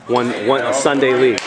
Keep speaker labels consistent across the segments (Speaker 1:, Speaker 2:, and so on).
Speaker 1: a Sunday league.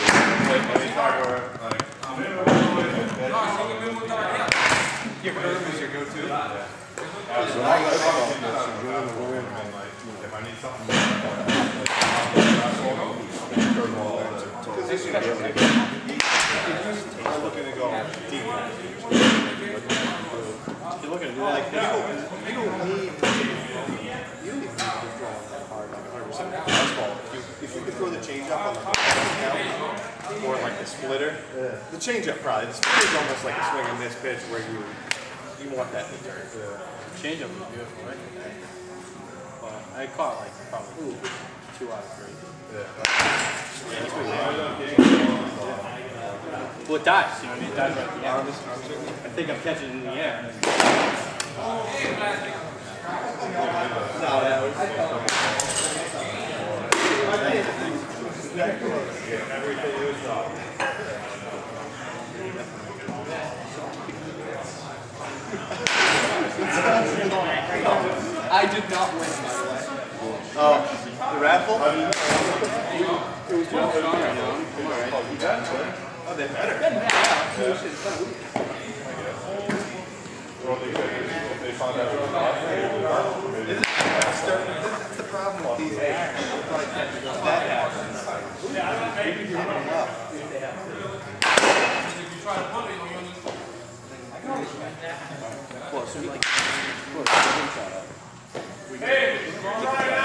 Speaker 2: If you could throw the changeup on the or like the splitter, the changeup probably. The splitter is almost like a swing and miss pitch where you want that in the turn.
Speaker 3: Changeup was beautiful, right? Well, I caught like probably 2 out of 3. Well, it dies, you know what I mean? It dies right at the end. I think I'm catching it in the air.
Speaker 4: I did not win, by the way.
Speaker 2: Oh, the raffle?
Speaker 4: It was just stronger, you know?
Speaker 2: Oh, they're better. That's the problem with these days. That happens.
Speaker 4: Well, so like,